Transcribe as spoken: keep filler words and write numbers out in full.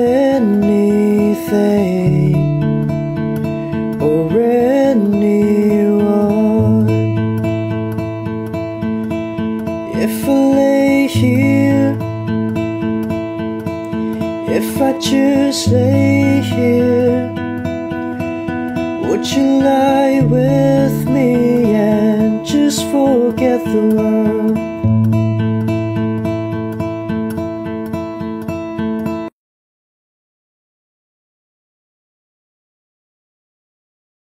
anything or anyone. If I lay here, if I just lay here, would you lie with me and just forget the world?